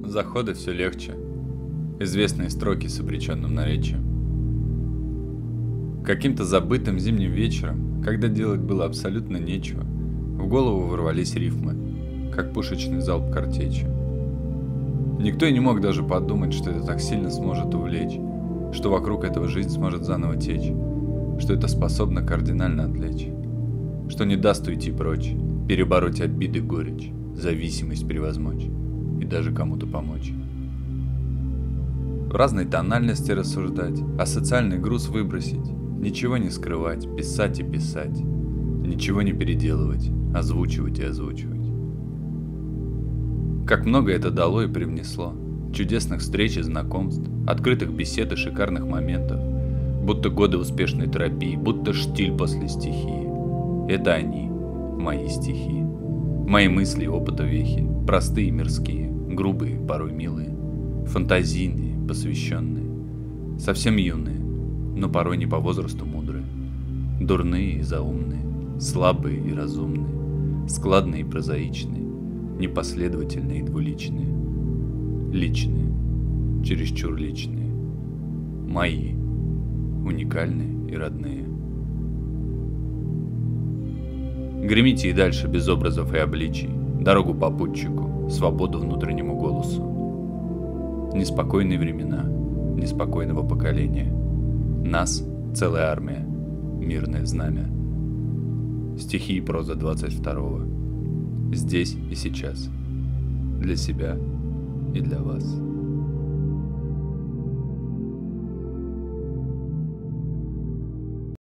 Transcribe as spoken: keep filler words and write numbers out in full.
Заходы все легче. Известные строки с обреченным наречием. Каким-то забытым зимним вечером, когда делать было абсолютно нечего, в голову ворвались рифмы, как пушечный залп картечи. Никто и не мог даже подумать, что это так сильно сможет увлечь, что вокруг этого жизнь сможет заново течь, что это способно кардинально отвлечь, что не даст уйти прочь, перебороть обиды горечь, зависимость превозмочь и даже кому-то помочь. В разной тональности рассуждать, а социальный груз выбросить, ничего не скрывать, писать и писать, ничего не переделывать, озвучивать и озвучивать. Как много это дало и привнесло, чудесных встреч и знакомств, открытых бесед и шикарных моментов, будто годы успешной терапии, будто штиль после стихии. Это они, мои стихи, мои мысли и опыта вехи, простые и мирские, грубые, порой милые, фантазийные, посвященные, совсем юные, но порой не по возрасту мудрые, дурные и заумные, слабые и разумные, складные и прозаичные, непоследовательные и двуличные, личные, чересчур личные, мои, уникальные и родные. Гремите и дальше без образов и обличий, дорогу попутчику, свободу внутреннему голосу. Неспокойные времена, неспокойного поколения. Нас целая армия, мирное знамя. Стихи и проза двадцать второго. Здесь и сейчас. Для себя и для вас.